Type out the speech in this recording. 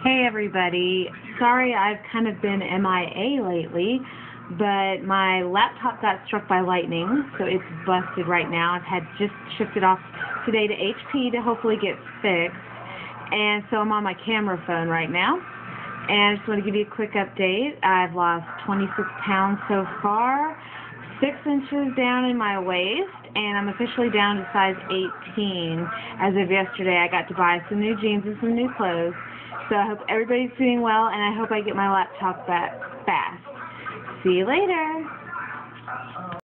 Hey everybody, sorry I've kind of been MIA lately, but my laptop got struck by lightning, so it's busted right now. I've had just shipped it off today to HP to hopefully get fixed, and so I'm on my camera phone right now. And I just want to give you a quick update. I've lost 26 pounds so far, 6 inches down in my waist, and I'm officially down to size 18. As of yesterday, I got to buy some new jeans and some new clothes. So I hope everybody's doing well, and I hope I get my laptop back fast. See you later.